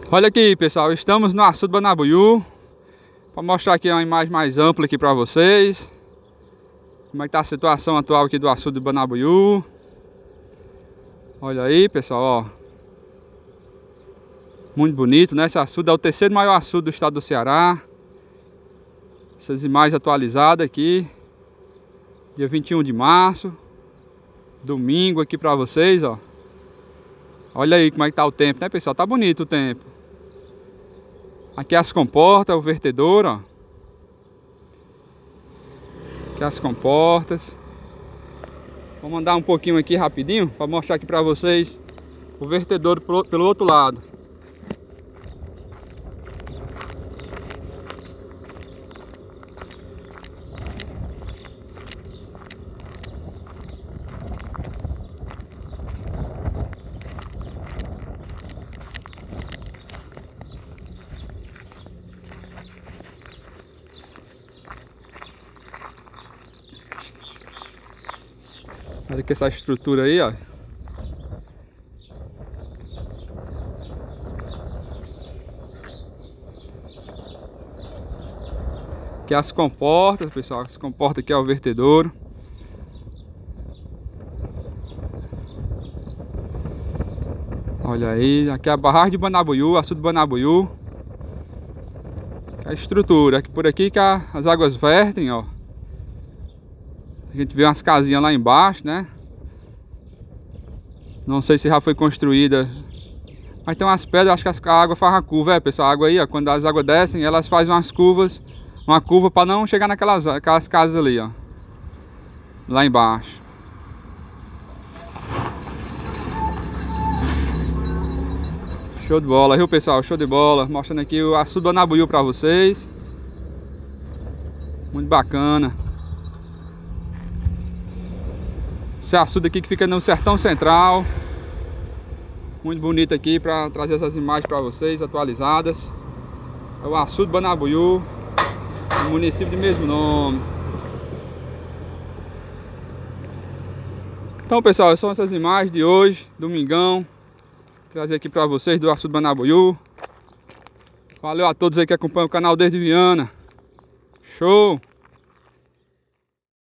Olha aqui, pessoal, estamos no açude Banabuiú para mostrar aqui uma imagem mais ampla aqui para vocês. Como é que tá a situação atual aqui do açude Banabuiú. Olha aí, pessoal, ó. Muito bonito, né? Esse açude é o terceiro maior açude do estado do Ceará. Essas imagens atualizadas aqui. Dia 21 de março. Domingo aqui para vocês, ó. Olha aí como é que tá o tempo, né, pessoal? Tá bonito o tempo. Aqui as comportas, o vertedor, ó. Aqui as comportas. Vou mandar um pouquinho aqui rapidinho para mostrar aqui para vocês o vertedor pelo outro lado. Olha aqui essa estrutura aí, ó. Aqui as comportas, pessoal. As comportas aqui é o vertedouro. Olha aí, aqui é a barragem de Banabuiú, açude Banabuiú. Aqui é a estrutura, aqui por aqui que as águas vertem, ó. A gente vê umas casinhas lá embaixo, né? Não sei se já foi construída. Mas tem umas pedras, acho que a água faz a curva, pessoal. A água aí, ó, quando as águas descem, elas fazem umas curvas. Uma curva para não chegar aquelas casas ali, ó. Lá embaixo. Show de bola, viu, pessoal? Show de bola. Mostrando aqui o açude Banabuiú para vocês. Muito bacana. Esse açude aqui que fica no Sertão Central. Muito bonito aqui para trazer essas imagens para vocês atualizadas. É o açude Banabuiú, no município de mesmo nome. Então, pessoal, são essas imagens de hoje, domingão. Trazer aqui para vocês do açude Banabuiú. Valeu a todos aí que acompanham o canal desde Viana. Show!